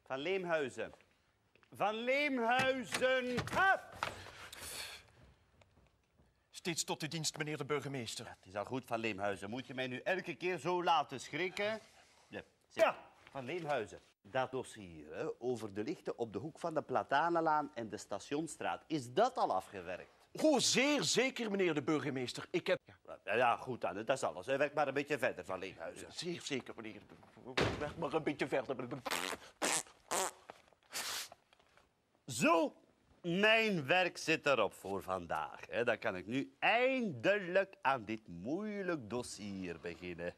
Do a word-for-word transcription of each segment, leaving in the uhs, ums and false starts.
Van Leemhuizen. Van Leemhuizen. Hup! Steeds tot de dienst, meneer de burgemeester. Ja, het is al goed, Van Leemhuizen. Moet je mij nu elke keer zo laten schrikken? Ja. Zeg, Ja. Van Leemhuizen. Dat dossier hè, over de lichten op de hoek van de Platanenlaan en de Stationsstraat, is dat al afgewerkt? Oh, zeer zeker, meneer de burgemeester. Ik heb... Ja, ja goed dan, dat is alles. Hè. Werk maar een beetje verder, Van Leemhuizen. Zeer zeker, meneer. Weg maar een beetje verder. Zo, mijn werk zit erop voor vandaag. Hè. Dan kan ik nu eindelijk aan dit moeilijk dossier beginnen.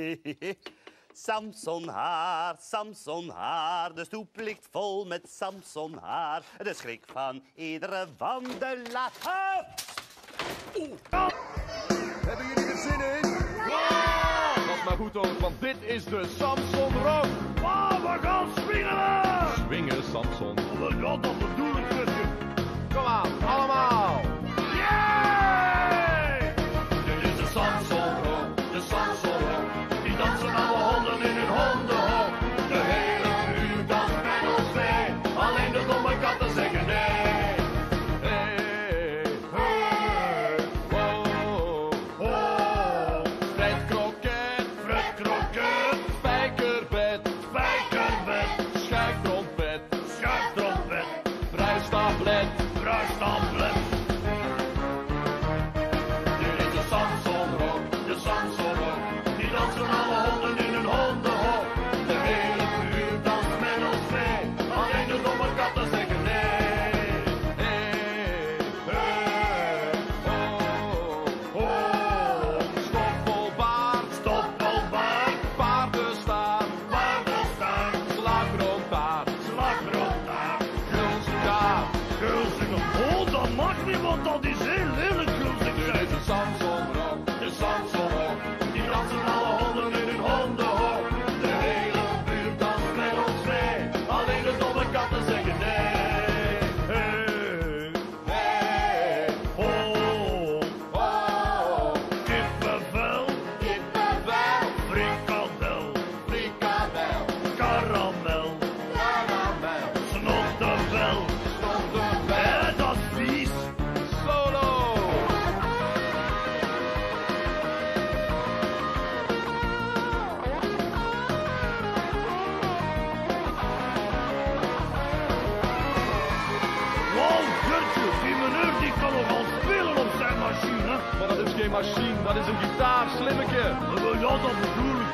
Samson haar, Samson haar, de stoep ligt vol met Samson haar. De schrik van iedere wandelaar. Ah! Ja! Hebben jullie er zin in? Ja! Dat is maar goed hoor, want dit is de Samson Rock. Wow, we gaan swingen! Swingen, Samson. Ja, dat bedoel ik, zusje. Kom aan, allemaal. Yay! Dit is de Samson Rock, de Samson Rock. Die dansen alle honden in hun hondenhok. De hele uur danst met ons mee. Alleen de domme katten zeggen nee. Want dat is heel lelijk, gulzig. Dit is de Samson Rock, de Samson Rock. Die dansen alle honden in hun hondenhok. De hele buurt danst met ons mee. Alleen de domme katten zeggen nee. Hey, hey, ho, ho. Kippenvel, kippenvel. Frikandel, frikandel. Karamel, karamel. Snottevel, snottevel. En dat is vies. Maar dat is geen machine, dat is een gitaar, slimmeke. Ja, dat bedoel ik.